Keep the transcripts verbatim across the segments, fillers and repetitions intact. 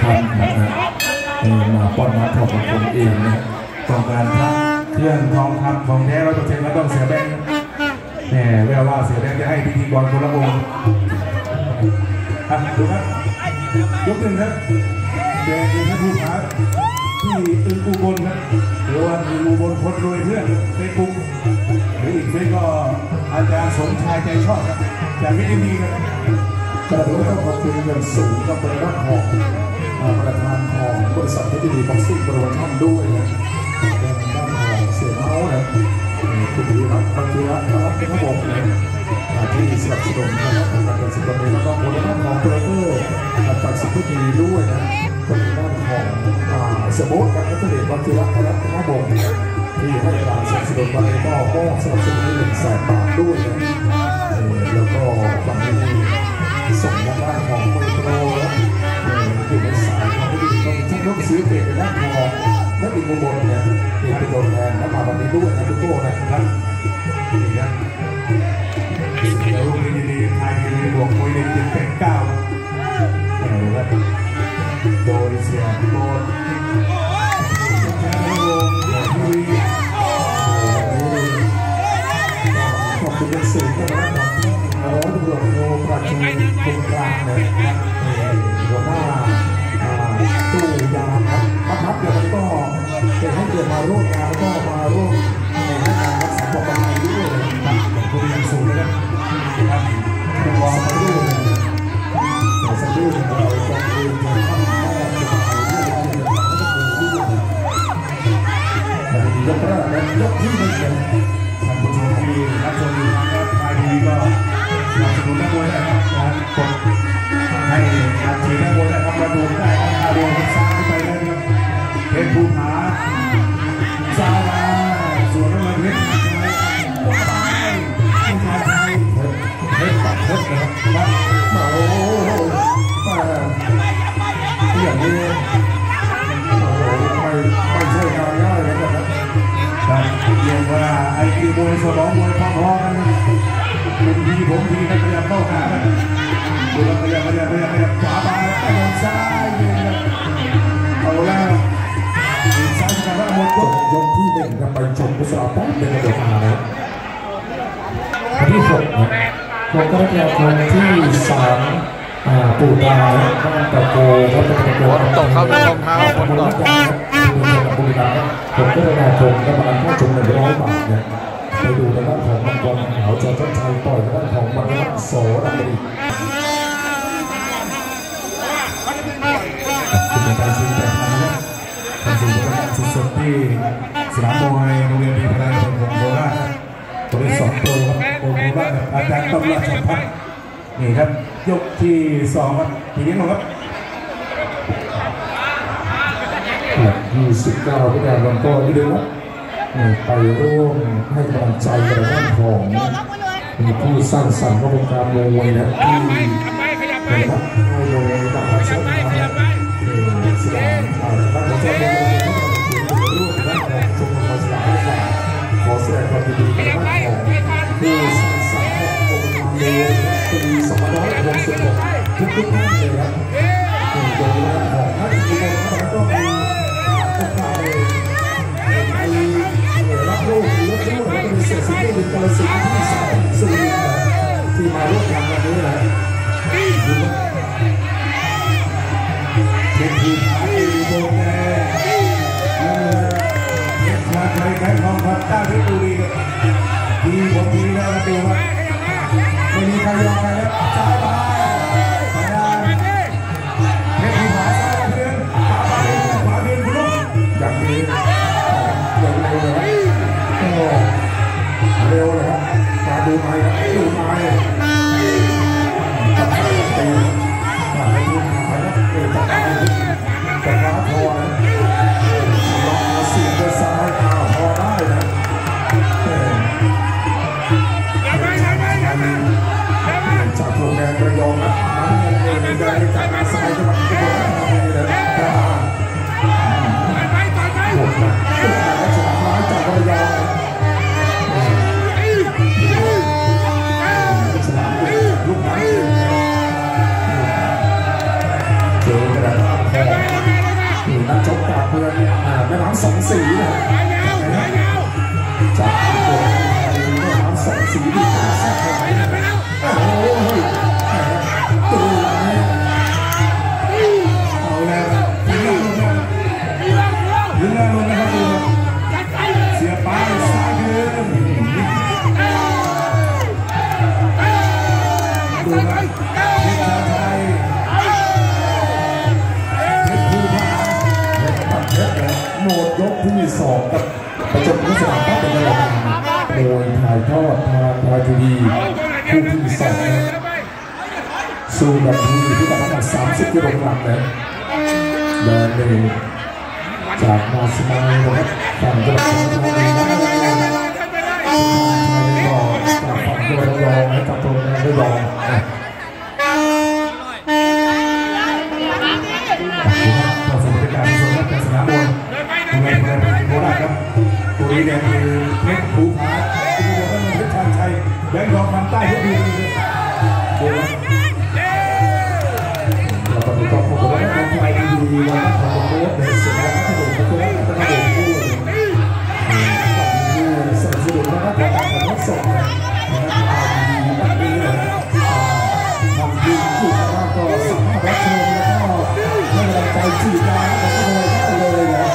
พันนะครับมาป้อนน้ำทองคำเองนะต้องการพระเครื่องทองคำของแท้ร้อยเปอร์เซ็นต์ก็ต้องเสียแบงค์แหมแววว่าเสียแบงค์จะให้พิธีกรคนละวงดูครับยกหนึ่งครับแดงเป็นผู้ขาที่ตึงอุบลครับหรือว่าอุบลคนรวยเพื่อนเฟซบุ๊กหรืออีกเฟซก็อาจารย์สมชายใจชอบครับจากวิทยุดีครับกระโดดต้องขอบคุณอย่างสูงกับประธานของประธานของบริษัทวิทยุดีบ็อกซิ่งบริษัทท่านด้วยนะด้านของเสียเมาส์นะคุณดีครับบางทีละครับเป็นระบบนะที่สนับสนุนนะครับการเป็นสิบคนแล้วก็บริษัทของโปรเตอร์จากสิบวิทยุดีด้วยนะเป็นด้านของสมุทรกับนักเรียนบางทีละครับเป็นระบบที่ให้การสนับสนุนบางทีก็ก็สนับสนุนหนึ่งแสนบาทด้วยนะแล้วก็บางทีส่งมาด้านของโปรโตแล้วอยู่ในสายของที่ดีก็มีทั้งรถซื้อเปลี่ยนเป็นด้านของนักบินอุบลเนี่ยเป็นตัวแทนและมาวันนี้ด้วยนะทุกคนนะครับนี่นะแล้วรุ่งนี้ดีไทยมีบวกมวยเด็กเจ็ดแปดเก้านะครับโดยเสียโบนแชมป์ในวงทีวีขอบคุณสื่อนะครับร้อยตำรวจโทประชุมตรงกลางนะครับหัวหน้าตู้ยามครับนะครับเดี๋ยวมันก็จะให้เกิดมาร่วมงานแล้วก็มาร่วมในการรักษาความปลอดภัยด้วยนะครับขอบคุณอย่างสูงนะครับครับคุณวอลมาด้วยแต่สักครู่เราจะคุยกันข้างหน้าจะไปเรื่องอะไรแล้วก็คุยด้วยแต่ดียกแรกและยกที่หนึ่งท่านผู้ชมที่รับชมอยู่ทางแอปไทยทีวีก็สนับสนุนนักมวยนะครับกดให้การชีนักมวยนะครับระดมได้ครับระดมซ้ายไปเลยครับเป็นภูผาซาลาส่วนน้ำมันเพชรว้ายผู้ชายไทยเพชรตัดเพชรนะครับมาโอ้โหมาอย่างนี้โอ้โหไม่ไม่ใช่งานง่ายเลยนะครับครับเรียกว่าไอ้ที่มวยสมองมวยพองๆกันเป็นทีผมทีกันขยับเข้าหากันดูแล้วขยับขยับขยับขยับขวาไปแล้วก็ลงซ้ายเลยครับเอาแล้วซ้ายจะว่าหมดยกที่หนึ่งจะไปชมกุศลป้องเป็นระดับมาแล้วที่หกนะหกกรกฎาคมที่สามปู่ตาบ้านตะโกวัดตะโกตกเข้าตรงเท้าคนตกผมก็ได้นาคมกำลังเข้าชมหนึ่งร้อยบาทเนี่ยไปดูในด้านของมังกรขาวจอมชัยต่อยในด้านของมังกรโสดำริคุณการชิงแต่พันนะการชิงการสุดๆที่สนามมวยโรงเรียนดีพลังของโคราชตัวที่สองตัวครับโคราชอาจารย์ตำราชพัฒน์นี่ครับยกที่สองครับทีนี้ครับยี่สิบเก้าพิการลำต้นที่เดิมครับไปร่วมให้กำลังใจกับด้านของมีผู้สร้างสรรค์วงการมวยนะที่นะครับให้โดยดาราชนะสยามอ่านักมวยร่วมด้านของชมรมสยามด้วยขอแสดงความยินดีกับด้านของผู้สร้างสรรค์วงการมวยปีสองพันห้าร้อยหกสิบหกทุกทุกท่านเลยครับโดยด้านของนักกีฬาแล้วก็มีโอกาสรับโลกรับโลกแล้วก็มีเสียสิ่งที่เป็นกาลสินที่สายสื่อที่มาร่วมงานวันนี้นะเป็นทีมไทยโบแดงเด็กชายไทยแข่งของพัตตาเพชรบุรีทีมผมทีแล้วนะตัวไม่มีใครยอมใครแล้วซ้ายไปซ้ายเพชรภูผาซ้ายเพื่อนขวาเพื่อนขวาเพื่อนคุณลูกอย่างนี้อย่างเร็วเลยเร็วเลยครับมาดูไม้ครับดูไม้ตัดตีมาให้ดูไม้ครับเออตัดไม้มือนแม่น้ำสองสีนะจากตัวแม่น้ำสองสีดีกว่าแซ่บเลยโอ้ยตัวนี้เอาแล้วยืนแล้วลงนะครับดูเสียไปซ้ายคืนดูนะเพชรชาไทยเพชรภูผาเพชรโหมดยกที่สองกับประจบที่สามก็เป็นระดับโดยถ่ายทอดทางไทยทีวีคู่ที่สองสู้กับทีที่ประมาณสามสิบกิโลกรัมเลยเดินเลยจากมาสมัยนะครับฝั่งจังหวัดสุพรรณบุรีนะครับก็จากฝั่งจังหวัดระยองให้กับตรงนั้นระยองนะต่อสู่บรรยากาศในส่วนของสนามบอลดูในประเทศโคราชครับตัวนี้เนี่ยคือเพชรภูผาที่โดนเพชรชาญชัยแบงค์ทองคำใต้ที่ดีเดี๋ยวเราไปต่อของเราแล้วน้องไฟดีๆเราต้องทำโค้ดเดินเสร็จแล้วก็โดดโค้ดแล้วก็โดดคู่สนับสนุนแล้วก็การถ่ายทอดสดนะครับดีแบบนี้เลยทำดีถูกต้องก็สามารถรับชมแล้วก็ให้กำลังใจจีบได้แล้วก็เลยได้เลยนะ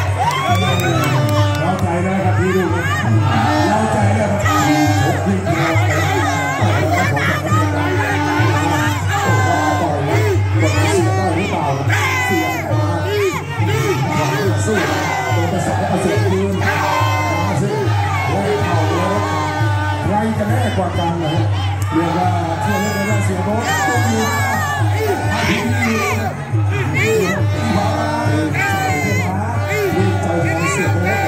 เราใจนะครับพี่ดูเราใจนะครับชกที่เดียวสู้โดนกระแสกระสุนปืนมาสิไล่เข่าแล้วใครจะแน่กว่ากันนะเรียกว่าเชื่อเรื่องเสียโบ๊ทต้องมีที่นี่ที่มาที่มาดีใจในเสียโบ๊ท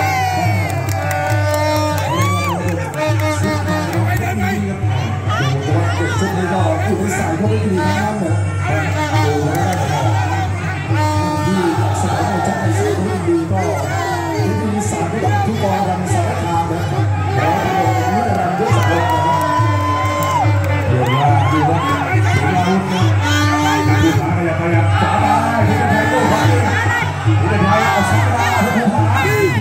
สุดท้ายเราไม่ได้ดีครับดูว่าเด็กชุดนี้ก็อยู่ในสายเขาไม่ดีทั้งนั้นเลยดูแล้วที่สายในใจสายเขาดีก็ที่มีสายไม่ดับทุกบอลรันสารคามเลยแล้วก็โดนนิรันดร์ด้วยสักคนเดี๋ยวว่าดูว่าดูว่าดูดูพาขยับขยับขวาไปที่จะแทงโต้ไปที่จะแทงเอาซ้ายมาที่ภูผา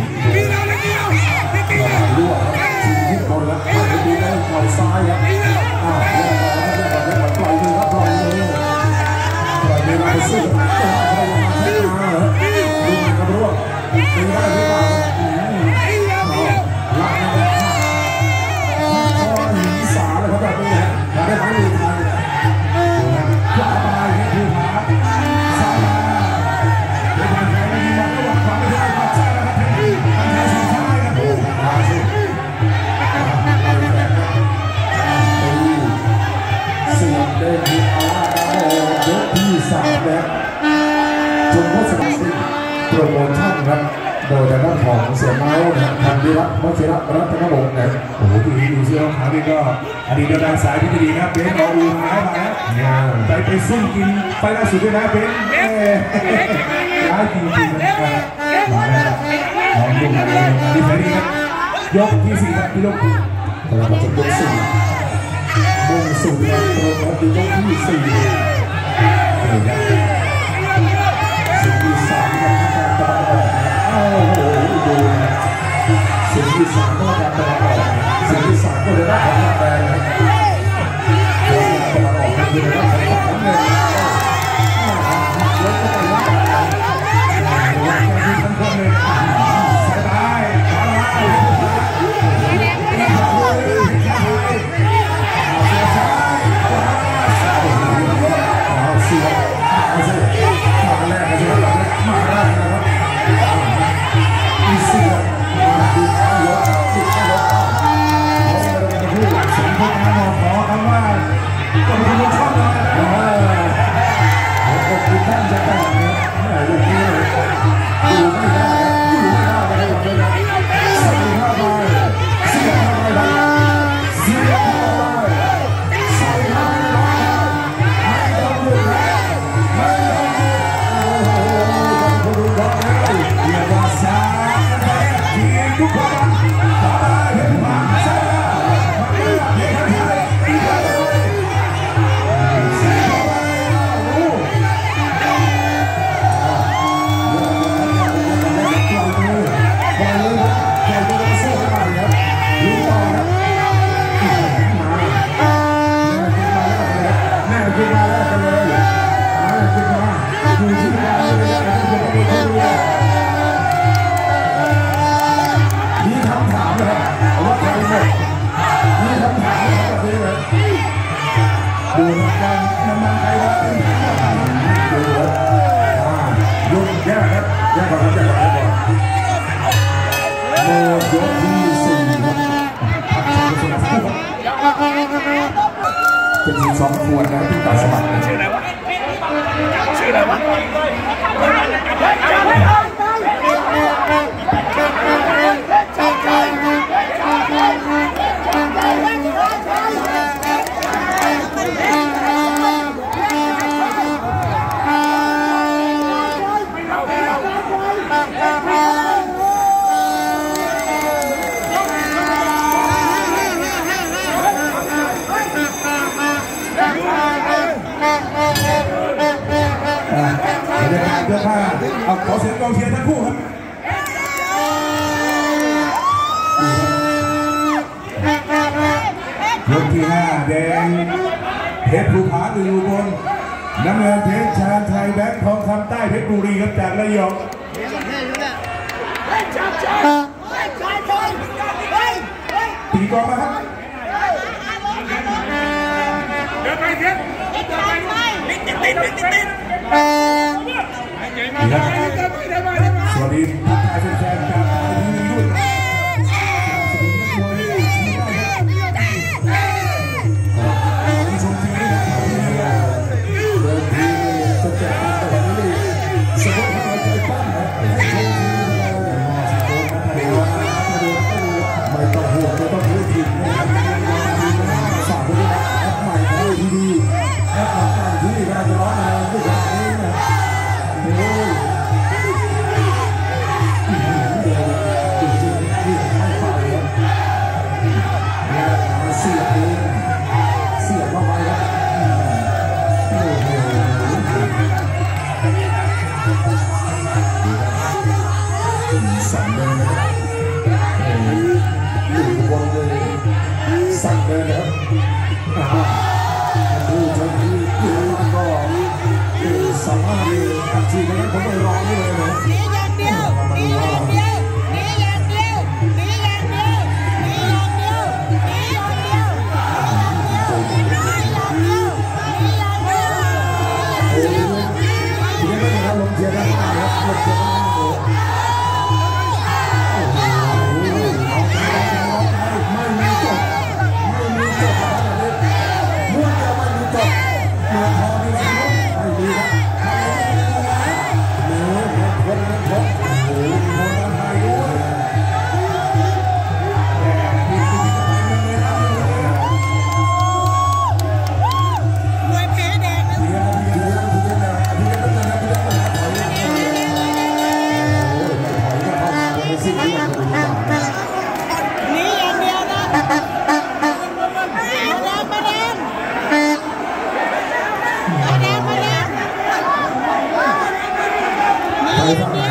เราดูว่าทีมที่คนละไปดูได้ปล่อยซ้ายครับอ้าวแล้วก็แล้วก็ปล่อยมือครับปล่อยมือปล่อยมือมาสู้กับตัวเรามาแทงมาเหรอดูกันรู้ว่าเป็นได้หรือเปล่าหลักนะครับข้อหินสาเลยครับแบบนี้นะมาได้ไหมมือไทยขวาไปภูผาซ้ายมาภูผาไทยไม่มีมันระหว่างขวาไปได้ขวาซ้ายนะครับทางทางสุดท้ายครับโอ้มาสิเสียงเดินที่อาลาดาโอยกที่สามแล้วจนวัฒนศิลป์โปรโมชั่นครับโดยด้านของเสือเมาส์นะพันธิรัตน์วชิระรัตนวงศ์นะโอ้โหดูดูเสื้อขาวนี่ก็อดีตดาวสายที่ดีนะเป็นเอาอูหายมาแล้วไปไปซุ่มกินไปล่าสุดด้วยนะเป็นย้ายจริงๆนะครับมาแล้วลองดูมาเลยดีไหมดีครับยกที่สี่ครับพี่ลูกกำลังมาจบยกสี่มุ่งสู่การโปรโมทยกที่สี่นี่นะสิ่งที่สามนะครับการตะวันออกโอ้โหดูนะสิ่งที่สามก็การตะวันออกสิ่งที่สามก็เลยได้ของแดงนะตะวันออกก็คือได้ของฝั่งน้ำเงินยกก็ไปว่ากันดูว่าที่ทั้งคนเลยสายตาขวามาเสียซ้ายขวาเอาเสียเอาเสียสิบสองขวดนะครับที่ต่อสมัครชื่ออะไรวะชื่ออะไรวะเสื้อผ้าเอาขอเสียงกองเชียร์ทั้งคู่ครับยกที่ห้าแดงเพชรภูผาอืออุบลน้ำเงินเพชรชาญไทยแบงค์ทองคำใต้เพชรบุรีครับจากระยองตีกองมาครับเดินไปเทียบติดติดติดติดติดสวัสดีทักทายแฟนๆจากทีวีด้วยที่ชมทีวีเดินทีจะแจกแต่วันนี้สมมติว่าใจปั้นนะไม่ต้องห่วงไม่ต้องพูดผิดฝากด้วยนะแอปใหม่ของเราทีวีแอปของการที่เราจะร้องอะไรด้วยกันนี้นะโอ้ยเสียบเองเสียบเข้าไปครับโอ้โหสั่นเลยนะครับอยู่บนเลยสั่นเลยนะครับดูจนที่อยู่แล้วก็สามารถตัดทีมนั้นผมไปร้องเลยนะนี่อย่างเดียวนี่อย่างเดียวนี่อย่างเดียวนี่อย่างเดียวนี่อย่างเดียวนี่อย่างเดียวนี่อย่างเดียวนี่อย่างเดียวโอ้ยทีนี้ไม่ได้ลงเทียร์ได้นะครับลงเทียร์ได้โอ้โหไม่มีจบไม่มีจบเมื่อจะไม่มีจบเมื่อพอมีสนุกไม่มีครับคนนั้นคนโอ้โหคนนั้นไทยด้วยแต่ที่ที่จะไปมันไม่ได้มวยแพ้แดงนะพี่ยังพี่ยังพี่ยังพี่ยังพี่ยังพี่ยังถอยโอ้ยไม่ถอยก็เข้ามาเป็นสิ่งที่มันดูบาปนี่อย่างเดียวนะมาแดงมาแดงมาแดงมาแดงนี่อย่างเดียว